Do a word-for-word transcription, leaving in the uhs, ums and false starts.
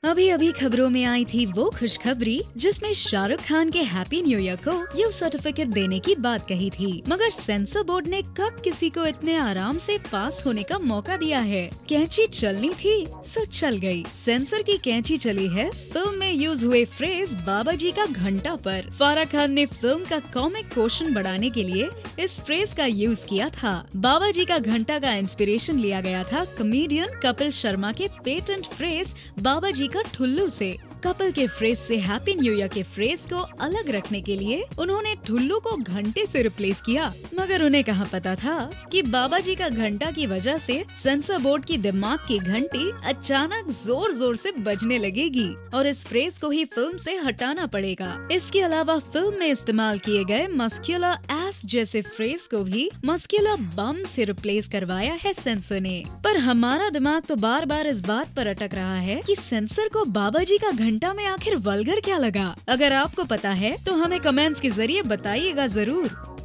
अभी अभी खबरों में आई थी वो खुशखबरी जिसमें शाहरुख खान के हैप्पी न्यू ईयर को यू सर्टिफिकेट देने की बात कही थी, मगर सेंसर बोर्ड ने कब किसी को इतने आराम से पास होने का मौका दिया है। कैंची चलनी थी सो चल गई। सेंसर की कैंची चली है फिल्म में यूज हुए फ्रेज बाबा जी का घंटा पर। फराह खान ने फिल्म का कॉमिक क्वेश्चन बढ़ाने के लिए इस फ्रेज का यूज किया था। बाबा जी का घंटा का इंस्पिरेशन लिया गया था कॉमेडियन कपिल शर्मा के पेटेंट फ्रेज बाबा जी का ठुल्लू से। कपिल के फ्रेज से हैप्पी न्यू ईयर के फ्रेज को अलग रखने के लिए उन्होंने ठुल्लू को घंटे से रिप्लेस किया, मगर उन्हें कहाँ पता था कि बाबा जी का घंटा की वजह से सेंसर बोर्ड की दिमाग की घंटी अचानक जोर जोर से बजने लगेगी और इस फ्रेज को ही फिल्म से हटाना पड़ेगा। इसके अलावा फिल्म में इस्तेमाल किए गए मस्क्यूलर एस जैसे फ्रेज को भी मस्क्यूलर बम से रिप्लेस करवाया है सेंसर ने। पर हमारा दिमाग तो बार बार इस बात पर अटक रहा है कि सेंसर को बाबा जी का घंटा में आखिर वल्गर क्या लगा। अगर आपको पता है तो हमें कमेंट्स के जरिए बताइएगा जरूर।